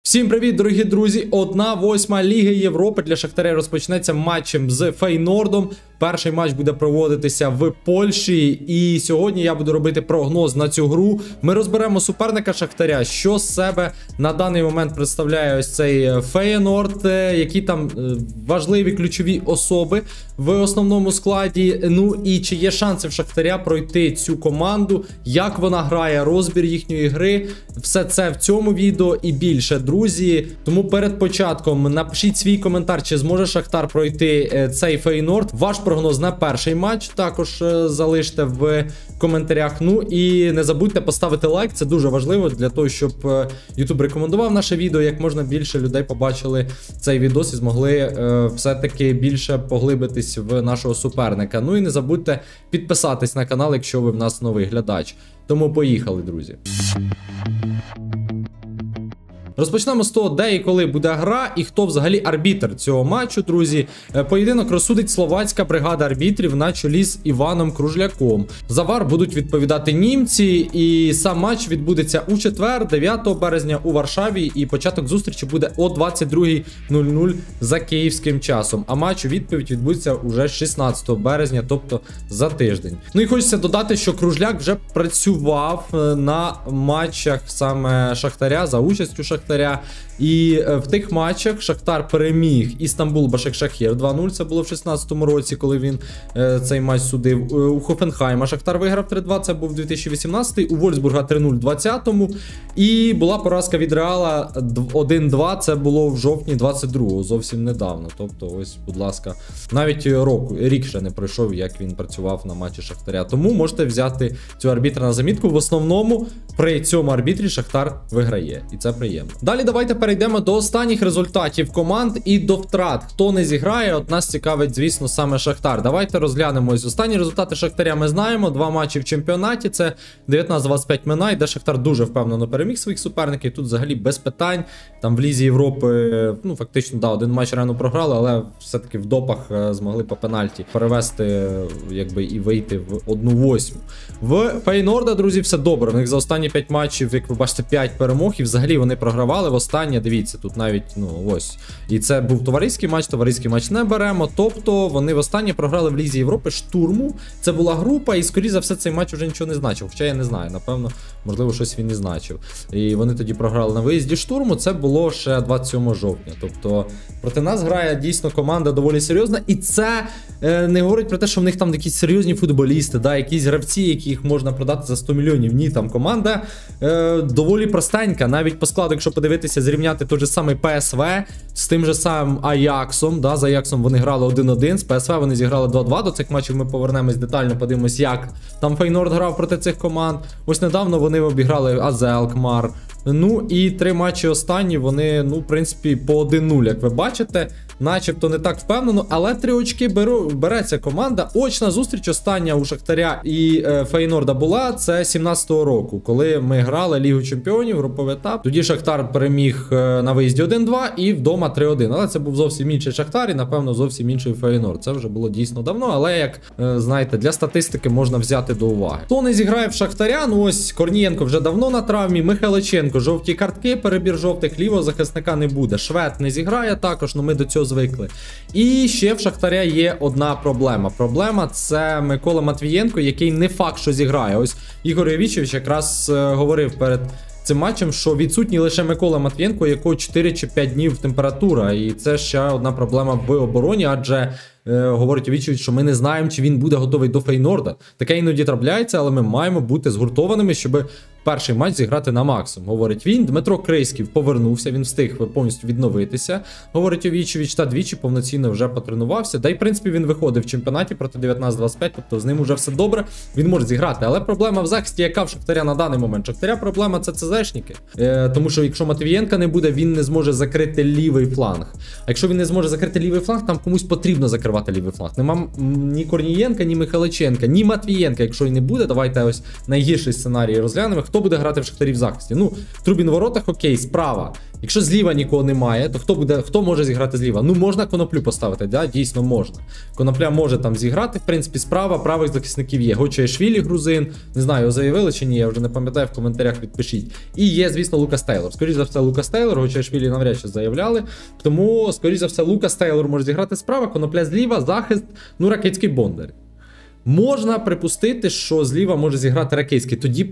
Всім привіт, дорогі друзі! 1/8 Ліги Європи для Шахтаря розпочнеться матчем з Фейнордом. Перший матч буде проводитися в Польщі. І сьогодні я буду робити прогноз на цю гру. Ми розберемо суперника Шахтаря, що з себе на даний момент представляє ось цей Фейнорд, які там важливі ключові особи в основному складі. Ну і чи є шанси в Шахтаря пройти цю команду, як вона грає, розбір їхньої гри. Все це в цьому відео і більше, друзі. Тому перед початком напишіть свій коментар, чи зможе Шахтар пройти цей Фейнорд. Ваш прогноз на перший матч також залиште в коментарях. Ну і не забудьте поставити лайк, це дуже важливо для того, щоб YouTube рекомендував наше відео, як можна більше людей побачили цей відос і змогли все-таки більше поглибитись в нашого суперника. Ну і не забудьте підписатись на канал, якщо ви в нас новий глядач. Тому поїхали, друзі. Розпочнемо з того, де і коли буде гра, і хто взагалі арбітр цього матчу, друзі. Поєдинок розсудить словацька бригада арбітрів на чолі з Іваном Кружляком. За ВАР будуть відповідати німці, і сам матч відбудеться у четвер, 9 березня у Варшаві, і початок зустрічі буде о 22:00 за київським часом. А матч у відповідь відбудеться уже 16 березня, тобто за тиждень. Ну і хочеться додати, що Кружляк вже працював на матчах саме Шахтаря, за участю Шахтаря. І в тих матчах Шахтар переміг Істанбул Башакшехір 2-0, це було в 16-му році, коли він цей матч судив. У Хофенхайма Шахтар виграв 3-2, це був 2018-й, у Вольфсбурга 3-0 в 20-му. І була поразка від Реала 1-2, це було в жовтні 22-го, зовсім недавно. Тобто, ось, будь ласка, навіть рік ще не пройшов, як він працював на матчі Шахтаря. Тому можете взяти цього арбітра на замітку. В основному при цьому арбітрі Шахтар виграє, і це приємно. Далі давайте перейдемо до останніх результатів команд і до втрат. Хто не зіграє, от нас цікавить, звісно, саме Шахтар. Давайте розглянемо ось останні результати Шахтаря. Ми знаємо, 2 матчі в чемпіонаті, це 19-25 Минай, де Шахтар дуже впевнено переміг своїх суперників. Тут взагалі без питань. Там в Лізі Європи, ну фактично, да, один матч рано програли, але все-таки в допах змогли по пенальті перевести, якби, і вийти в 1/8. В Фейнорда, друзі, все добре. В них за останні 5 матчів, як ви бачите, 5 перемог, і взагалі вони програвали в останнє, дивіться, тут навіть, ну, ось. І це був товариський матч не беремо, тобто вони в останнє програли в Лізі Європи Штурму. Це була група, і, скоріше за все, цей матч вже нічого не значив, хоча я не знаю, напевно, можливо, щось він і значив. І вони тоді програли на виїзді Штурму, це було ще 27 жовтня, тобто проти нас грає дійсно команда доволі серйозна, і це не говорить про те, що в них там якісь серйозні футболісти, да, якісь гравці, яких можна продати за 100 мільйонів. Ні, там команда доволі простенька, навіть по складу, якщо подивитися, зрівняти той же самий ПСВ з тим же самим Аяксом, да, з Аяксом вони грали 1-1, з ПСВ вони зіграли 2-2, до цих матчів ми повернемось детально, подивимось, як там Фейнорд грав проти цих команд. Ось недавно вони обіграли АЗ Алкмар. Ну і 3 матчі останні, вони, ну, в принципі, по 1-0, як ви бачите, начебто не так впевнено, але 3 очки береться команда. Очна зустріч остання у Шахтаря і Фейнорда була, це 17-го року, коли ми грали Лігу Чемпіонів, груповий етап. Тоді Шахтар переміг на виїзді 1-2 і вдома 3-1. Але це був зовсім інший Шахтар і, напевно, зовсім інший Фейнорд. Це вже було дійсно давно, але, як знаєте, для статистики можна взяти до уваги. Хто не зіграє в Шахтаря? Ну ось Корнієнко вже давно на травмі, Михайличенко жовті картки, перебір жовтих, лівого захисника не буде. Швед не зіграє також, але ми до цього звикли. І ще в Шахтаря є одна проблема. Проблема – це Микола Матвієнко, який не факт, що зіграє. Ось Ігор Йовічевич якраз говорив перед цим матчем, що відсутній лише Микола Матвієнко, у якого 4 чи 5 днів температура. І це ще одна проблема в обороні, адже говорить Йовічевич, що ми не знаємо, чи він буде готовий до Фейнорда. Таке іноді трапляється, але ми маємо бути згуртованими, щоб перший матч зіграти на максимум. Говорить він. Дмитро Крейськів повернувся, він встиг повністю відновитися. Говорить Йовічевич, та двічі повноцінно вже потренувався. Да й, в принципі, він виходив в чемпіонаті проти 19-25, тобто з ним уже все добре, він може зіграти. Але проблема в захисті, яка в Шахтаря на даний момент? Шахтаря проблема – це ЦЗшники. Тому що якщо Матвієнка не буде, він не зможе закрити лівий фланг. А якщо він не зможе закрити лівий фланг, там комусь потрібно закривати лівий фланг. Нема ні Корнієнка, ні Михайличенка, ні Матвієнка. Якщо і не буде, давайте ось найгірший сценарій розглянемо. Хто буде грати в Шахтарі в захисті? Ну, Трубін в воротах, окей, справа. Якщо зліва нікого немає, то хто може зіграти зліва? Ну, можна Коноплю поставити, да? Дійсно можна. Конопля може там зіграти, в принципі, справа, правих захисників є. Гочаєшвілі, грузин, не знаю, його заявили чи ні, я вже не пам'ятаю, в коментарях відпишіть. І є, звісно, Лукас Тейлор. Скоріше за все, Лукас Тейлор, Гочаєшвілі навряд чи заявляли. Тому, скоріше за все, Лукас Тейлор може зіграти справа, Конопля зліва, захист, ну, Ракицький, Бондар. Можна припустити, що зліва може зіграти Ракицький. Тоді,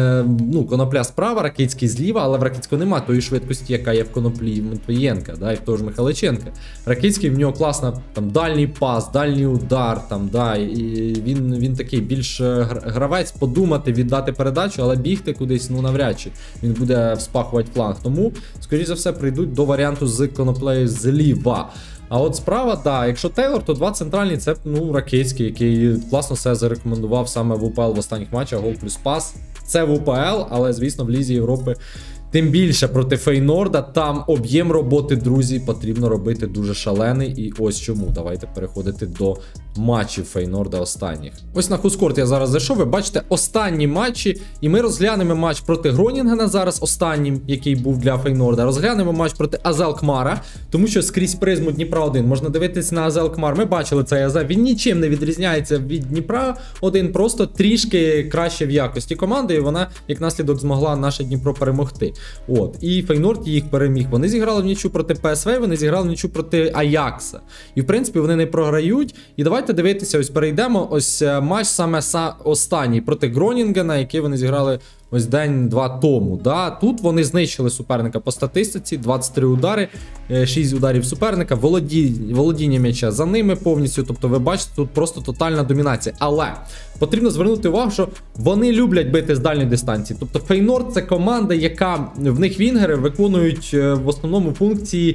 ну, Конопля справа, Ракицький зліва, але в Ракицького немає тої швидкості, яка є в Коноплі Матвієнка, да, і в того ж Михайличенка. Ракицький, в нього класно там дальній пас, дальній удар, там, да, і він такий більш гравець, подумати, віддати передачу, але бігти кудись, ну, навряд чи він буде вспахувати фланг. Тому, скоріш за все, прийдуть до варіанту з Коноплею зліва. А от справа, да, якщо Тейлор, то два центральні, це, ну, Ракицький, який класно себе зарекомендував саме в УПЛ в останніх матчах, гол плюс пас. Це в УПЛ, але, звісно, в Лізі Європи тим більше проти Фейнорда, там об'єм роботи, друзі, потрібно робити дуже шалений. І ось чому. Давайте переходити до матчів Фейнорда останніх. Ось на Хускорт я зараз зайшов, ви бачите останні матчі, і ми розглянемо матч проти Гронінгена зараз останнім, який був для Фейнорда. Розглянемо матч проти АЗ Алкмара, тому що скрізь призму Дніпра 1 можна дивитися на АЗ Алкмар. Ми бачили цей АЗ, він нічим не відрізняється від Дніпра 1, просто трішки краще в якості команди, і вона, як наслідок, змогла наше Дніпро перемогти. От, і Фейнорд їх переміг. Вони зіграли в нічу проти ПСВ, вони зіграли в нічу проти Аякса. І, в принципі, вони не програють. І давайте дивитися, ось перейдемо, ось матч саме останній проти Гронінгена, який вони зіграли ось день-два тому. Да? Тут вони знищили суперника по статистиці, 23 удари, 6 ударів суперника, володіння м'яча за ними повністю, тобто ви бачите, тут просто тотальна домінація. Але потрібно звернути увагу, що вони люблять бити з дальньої дистанції. Тобто Фейнорд — це команда, яка, в них вінгери виконують в основному функції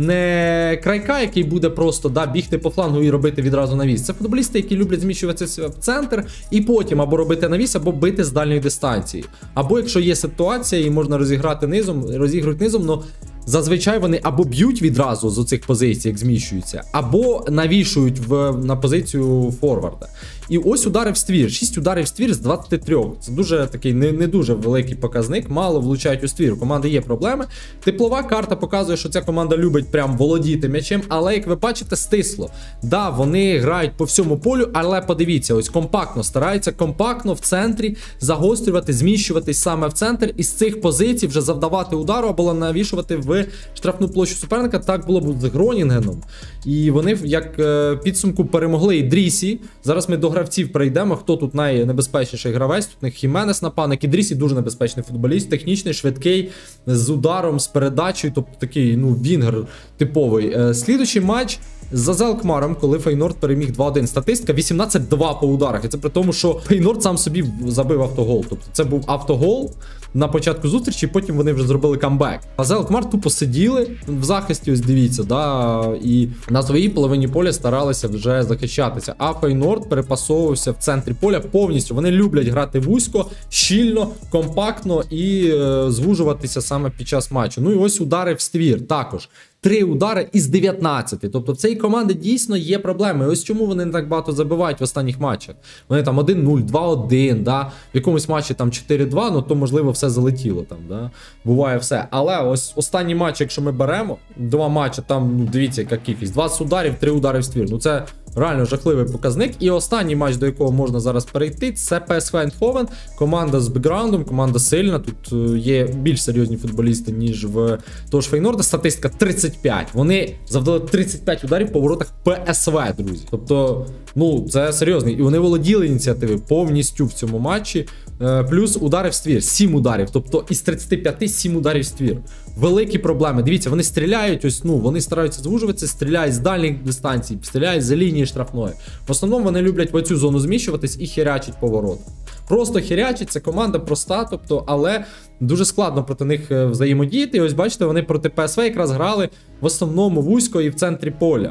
не крайка, який буде просто, да, бігти по флангу і робити відразу навіс. Це футболісти, які люблять зміщуватися в центр і потім або робити навіс, або бити з дальньої дистанції. Або якщо є ситуація і можна розіграти низом, розігрують низом, но зазвичай вони або б'ють відразу з оцих позицій, як зміщуються, або навішують на позицію форварда. І ось удари в ствір. 6 ударів в ствір з 23. Це дуже такий не дуже великий показник, мало влучають у ствір. У команди є проблеми. Теплова карта показує, що ця команда любить прям володіти м'ячем, але, як ви бачите, стисло. Да, вони грають по всьому полю, але подивіться, ось компактно, стараються компактно в центрі загострювати, зміщуватись саме в центр, і з цих позицій вже завдавати удару або навішувати в штрафну площу суперника. Так було б з Гронінгеном. І вони, як підсумку, перемогли Ідрісі. Зараз ми до гравців перейдемо, хто тут найнебезпечніший гравець. Тут у них Хіменес нападник. Ідрісі дуже небезпечний футболіст, технічний, швидкий, з ударом, з передачею, тобто такий, ну, вінгер типовий. Слідуючий матч з АЗ Алкмаром, коли Фейнорд переміг 2-1. Статистика 18-2 по ударах. І це при тому, що Фейнорд сам собі забив автогол. Тобто це був автогол на початку зустрічі, потім вони вже зробили камбек. АЗ Алкмар тупо сиділи в захисті, ось дивіться, да, і на своїй половині поля старалися вже захищатися. А Фейнорд перепасовувався в центрі поля повністю. Вони люблять грати вузько, щільно, компактно і звужуватися саме під час матчу. Ну і ось удари в ствір також. 3 удари із 19. Тобто в цій команді дійсно є проблеми. Ось чому вони не так багато забивають в останніх матчах. Вони там 1-0, 2-1, да? В якомусь матчі там 4-2, ну то можливо все залетіло там, да? Буває все. Але ось останній матч, якщо ми беремо, 2 матчі, там, ну, дивіться, яка кількість. 20 ударів, 3 удари в ствір. Ну це реально жахливий показник. І останній матч, до якого можна зараз перейти, це ПСВ Ейндховен. Команда з бекграундом, команда сильна. Тут є більш серйозні футболісти, ніж в того ж Фейнорда. Статистика 35. Вони завдали 35 ударів по воротах ПСВ, друзі. Тобто, ну, це серйозно. І вони володіли ініціативи повністю в цьому матчі. Плюс удари в ствір. 7 ударів. Тобто із 35 7 ударів в ствір. Великі проблеми. Дивіться, вони стріляють, ось, ну, вони стараються звужуватися, стріляють з дальніх дистанцій, стріляють за лінії штрафної. В основному вони люблять в оцю зону зміщуватись і херячить поворот. Просто херячить, це команда проста, тобто, але дуже складно проти них взаємодіяти. І ось бачите, вони проти ПСВ якраз грали в основному вузько і в центрі поля.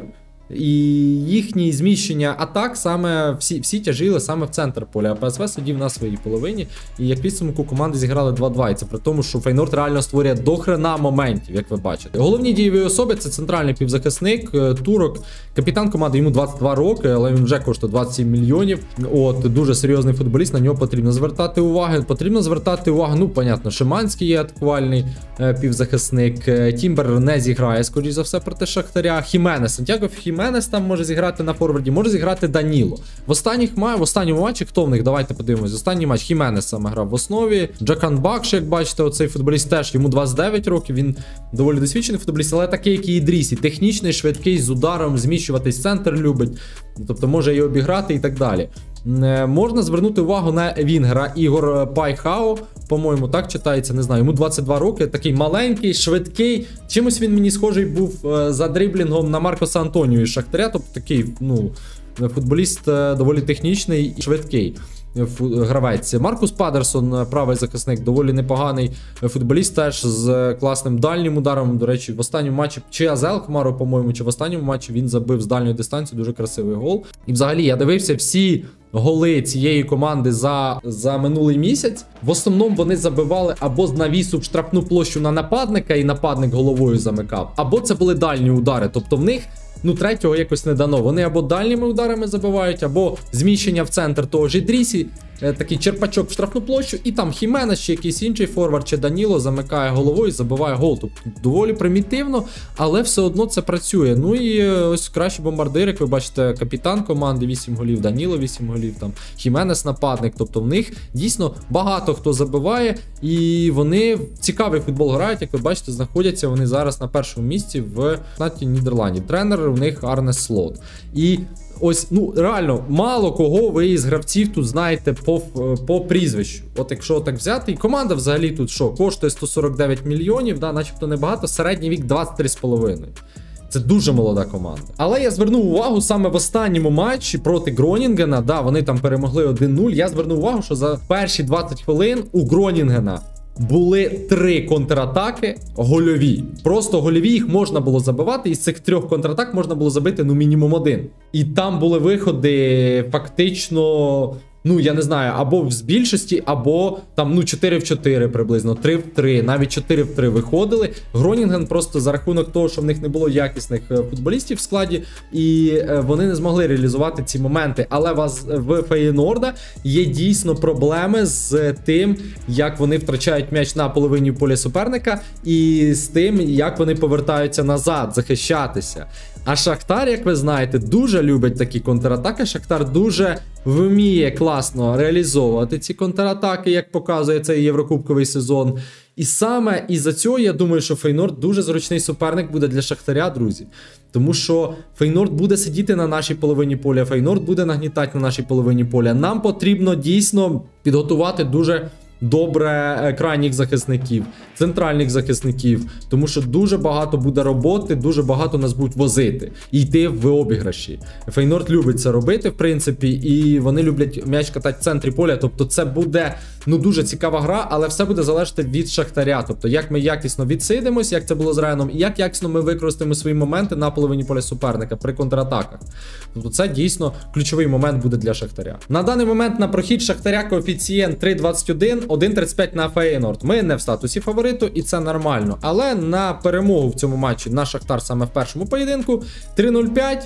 І їхні зміщення атак саме всі тяжили саме в центр поля. А ПСВ сидів на своїй половині. І як підсумку команди зіграли 2-2. І це при тому, що Фейнорд реально створює дохрена моментів, як ви бачите. Головні дієві особи це центральний півзахисник, турок, капітан команди, йому 22 роки, але він вже коштує 27 мільйонів. От, дуже серйозний футболіст, на нього потрібно звертати увагу. Потрібно звертати увагу, ну, понятно, Шиманський є атакувальний півзахисник, Тімбер не зіграє, скоріш за все, проти Шахтаря. Хіменес, Сантьяго Хіменес там може зіграти на форварді, може зіграти Даніло. В останньому матчі, хто в них? Давайте подивимось. Останній матч Хіменес саме грав в основі. Джакан Бакш, як бачите, оцей футболіст теж, йому 29 років, він доволі досвідчений футболіст, але такий, як і Ідрісі, технічний, швидкий, з ударом, зміщуватись в центр любить, тобто може і обіграти і так далі. Можна звернути увагу на вінгера Ігор Пайхао, по-моєму, так читається, не знаю, йому 22 роки, такий маленький, швидкий, чимось він мені схожий був за дриблінгом на Маркоса Антонію із Шахтаря, тобто такий, ну, футболіст доволі технічний і швидкий гравець. Маркус Падерсон, правий захисник, доволі непоганий футболіст, теж з класним дальнім ударом. До речі, в останньому матчі, чи Азел Хмаро, по-моєму, чи в останньому матчі він забив з дальньої дистанції дуже красивий гол. І взагалі я дивився всі голи цієї команди за минулий місяць. В основному вони забивали або з навісу в штрафну площу на нападника, і нападник головою замикав, або це були дальні удари. Тобто в них, ну, третього якось не дано. Вони або дальніми ударами забивають, або зміщення в центр того ж Ідрісі, такий черпачок в штрафну площу, і там Хіменес чи якийсь інший форвард, чи Даніло замикає головою і забиває гол. Тобто доволі примітивно, але все одно це працює. Ну і ось кращий бомбардир, як ви бачите, капітан команди 8 голів, Даніло 8 голів, там Хіменес нападник. Тобто в них дійсно багато хто забиває, і вони цікавий футбол грають, як ви бачите, знаходяться вони зараз на першому місці в чемпіонаті Нідерландів. Тренер у них Арне Слот. І ось, ну, реально, мало кого ви із гравців тут знаєте по прізвищу. От якщо так взяти, і команда взагалі тут що, коштує 149 мільйонів, да, начебто небагато, середній вік 23,5. Це дуже молода команда. Але я звернув увагу саме в останньому матчі проти Гронінгена, да, вони там перемогли 1-0, я звернув увагу, що за перші 20 хвилин у Гронінгена були 3 контратаки гольові. Просто гольові, їх можна було забивати, і з цих 3 контратак можна було забити, ну, мінімум 1. І там були виходи фактично, ну, я не знаю, або з більшості, або там, ну, 4 в 4 приблизно, 3 в 3, навіть 4 в 3 виходили. Гронінген просто за рахунок того, що в них не було якісних футболістів в складі, і вони не змогли реалізувати ці моменти. Але в Фейнорда є дійсно проблеми з тим, як вони втрачають м'яч на половині поля суперника, і з тим, як вони повертаються назад, захищатися. А Шахтар, як ви знаєте, дуже любить такі контратаки. Шахтар дуже вміє класно реалізовувати ці контратаки, як показує цей єврокубковий сезон. І саме із-за цього я думаю, що Фейнорд дуже зручний суперник буде для Шахтаря, друзі. Тому що Фейнорд буде сидіти на нашій половині поля, Фейнорд буде нагнітати на нашій половині поля. Нам потрібно дійсно підготувати дуже добре крайніх захисників, центральних захисників, тому що дуже багато буде роботи, дуже багато нас будуть возити і йти в обіграші. Фейнорд любить це робити, в принципі, і вони люблять м'яч катати в центрі поля, тобто це буде, ну, дуже цікава гра, але все буде залежати від Шахтаря, тобто як ми якісно відсидимось, як це було з Реном, і як якісно ми використаємо свої моменти на половині поля суперника при контратаках. Тобто це дійсно ключовий момент буде для Шахтаря. На даний момент на прохід Шахтаря коефіцієнт 3,21, 1,35 на Фейнорд. Ми не в статусі фавориту, і це нормально. Але на перемогу в цьому матчі на Шахтар саме в першому поєдинку 3,05,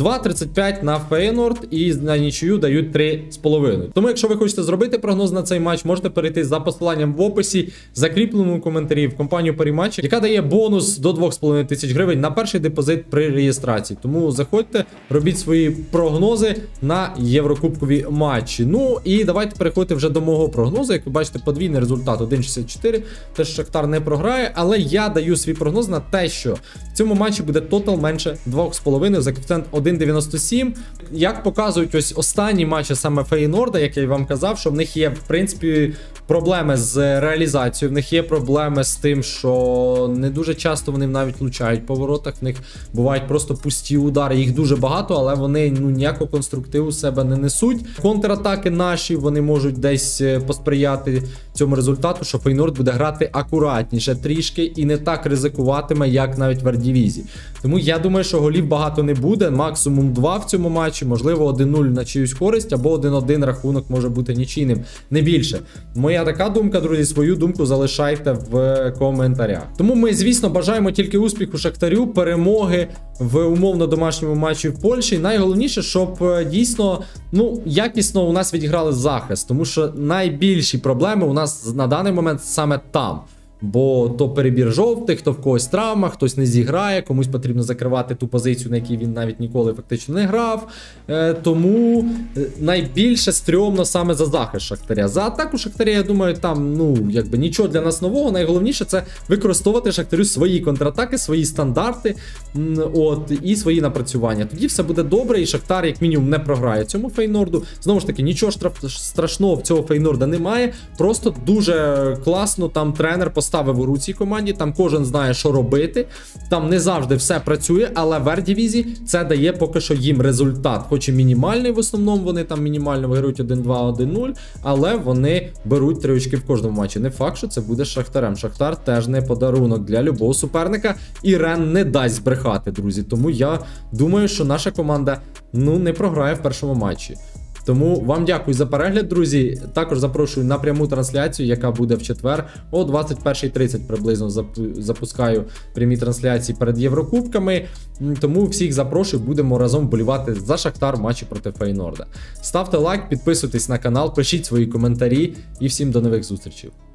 2,35 на Фейнорд, і на нічию дають 3,5. Тому якщо ви хочете зробити прогноз на цей матч, можете перейти за посиланням в описі, закріпленому коментарі в компанію Паріматч, яка дає бонус до 2,5 тисяч гривень на перший депозит при реєстрації. Тому заходьте, робіть свої прогнози на єврокубкові матчі. Ну і давайте переходити вже до мого прогнозу. Як ви бачите, подвійний результат 1,64. Теж Шахтар не програє, але я даю свій прогноз на те, що в цьому матчі буде тотал менше 2,5 за коефіцієнт 1,97. Як показують ось останні матчі саме Фейнорда, як я вам казав, що в них є, в принципі, проблеми з реалізацією, в них є проблеми з тим, що не дуже часто вони навіть влучають по воротах, в них бувають просто пусті удари, їх дуже багато, але вони, ну, ніякого конструктиву в себе не несуть. Контратаки наші, вони можуть десь посприяти цьому результату, що Фейнорд буде грати акуратніше трішки і не так ризикуватиме, як навіть в Ердівізі. Тому я думаю, що голів багато не буде, максимум 2 в цьому матчі, можливо 1-0 на чиюсь користь, або 1-1 рахунок може бути нічийним, не більше. Моя така думка, друзі, свою думку залишайте в коментарях. Тому ми, звісно, бажаємо тільки успіху Шахтарю, перемоги в умовно домашньому матчі в Польщі. Найголовніше, щоб дійсно, якісно у нас відіграли захист, тому що найбільші проблеми у нас на даний момент саме там. Бо то перебір жовтих, то в когось травма, хтось не зіграє, комусь потрібно закривати ту позицію, на якій він навіть ніколи фактично не грав. Тому найбільше стрьомно саме за захист Шахтаря. За атаку Шахтаря, я думаю, там, нічого для нас нового. Найголовніше це використовувати Шахтарю свої контратаки, свої стандарти, і свої напрацювання. Тоді все буде добре, і Шахтар, як мінімум, не програє цьому Фейнорду. Знову ж таки, нічого страшного в цього Фейнорда немає. Просто дуже класно там тренер поставив у руці команді, там кожен знає, що робити, там не завжди все працює, але в Ердівізі це дає поки що їм результат, хоч і мінімальний, в основному вони там мінімально виграють 1-2, 1-0, але вони беруть 3 очки в кожному матчі. Не факт, що це буде з Шахтарем. Шахтар теж не подарунок для любого суперника, і Рен не дасть збрехати, друзі, тому я думаю, що наша команда, не програє в першому матчі. Тому вам дякую за перегляд, друзі. Також запрошую на пряму трансляцію, яка буде в четвер о 21:30 приблизно запускаю прямі трансляції перед Єврокубками. Тому всіх запрошую, будемо разом вболівати за Шахтар в матчі проти Фейнорда. Ставте лайк, підписуйтесь на канал, пишіть свої коментарі і всім до нових зустрічей.